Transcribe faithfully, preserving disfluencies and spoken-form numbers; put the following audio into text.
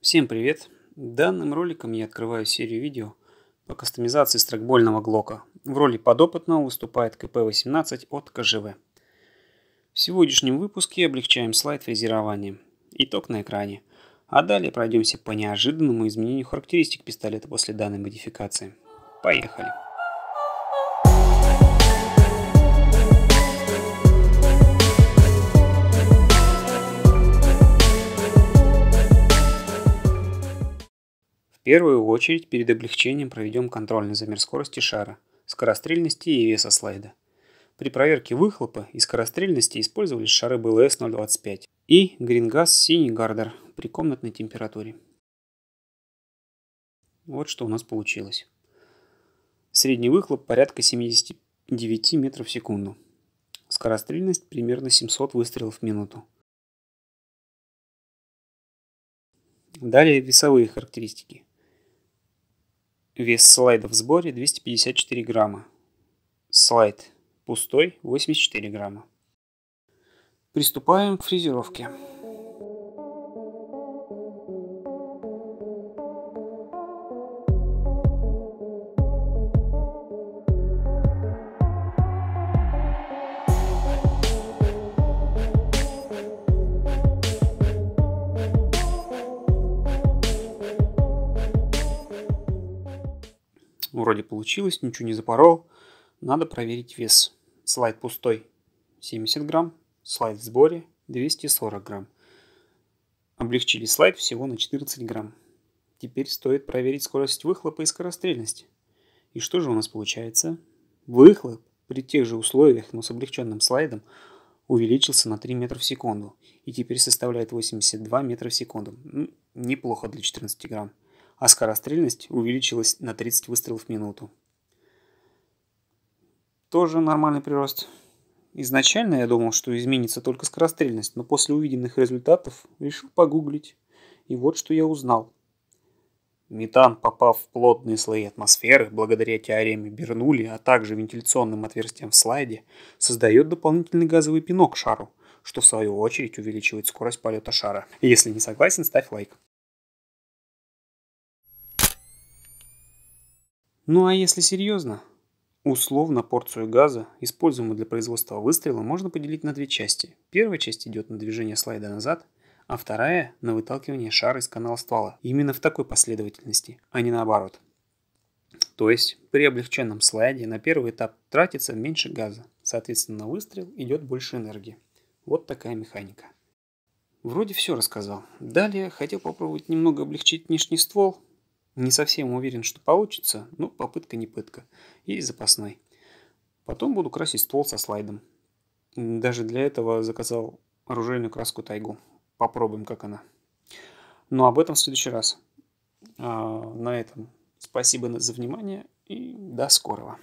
Всем привет! Данным роликом я открываю серию видео по кастомизации страйкбольного глока. В роли подопытного выступает ка пэ восемнадцать от ка жэ вэ. В сегодняшнем выпуске облегчаем слайд фрезерования. Итог на экране. А далее пройдемся по неожиданному изменению характеристик пистолета после данной модификации. Поехали! В первую очередь перед облегчением проведем контрольный замер скорости шара, скорострельности и веса слайда. При проверке выхлопа и скорострельности использовались шары бэ эл эс ноль двадцать пять и Грингаз синий гардер при комнатной температуре. Вот что у нас получилось. Средний выхлоп порядка семьдесят девять метров в секунду. Скорострельность примерно семьсот выстрелов в минуту. Далее весовые характеристики. Вес слайда в сборе двести пятьдесят четыре грамма. Слайд пустой восемьдесят четыре грамма. Приступаем к фрезеровке. Вроде получилось, ничего не запорол. Надо проверить вес. Слайд пустой семьдесят грамм, слайд в сборе двести сорок грамм. Облегчили слайд всего на четырнадцать грамм. Теперь стоит проверить скорость выхлопа и скорострельность. И что же у нас получается? Выхлоп при тех же условиях, но с облегченным слайдом, увеличился на три метра в секунду. И теперь составляет восемьдесят два метра в секунду. Ну, неплохо для четырнадцати грамм. А скорострельность увеличилась на тридцать выстрелов в минуту. Тоже нормальный прирост. Изначально я думал, что изменится только скорострельность, но после увиденных результатов решил погуглить. И вот что я узнал. Метан, попав в плотные слои атмосферы, благодаря теореме Бернулли, а также вентиляционным отверстиям в слайде, создает дополнительный газовый пинок шару, что в свою очередь увеличивает скорость полета шара. Если не согласен, ставь лайк. Ну а если серьезно, условно порцию газа, используемую для производства выстрела, можно поделить на две части. Первая часть идет на движение слайда назад, а вторая на выталкивание шара из канала ствола. Именно в такой последовательности, а не наоборот. То есть при облегченном слайде на первый этап тратится меньше газа, соответственно на выстрел идет больше энергии. Вот такая механика. Вроде все рассказал. Далее хотел попробовать немного облегчить внешний ствол. Не совсем уверен, что получится, но попытка не пытка. Есть запасной. Потом буду красить ствол со слайдом. Даже для этого заказал оружейную краску Тайгу. Попробуем, как она. Но об этом в следующий раз. А на этом спасибо за внимание и до скорого.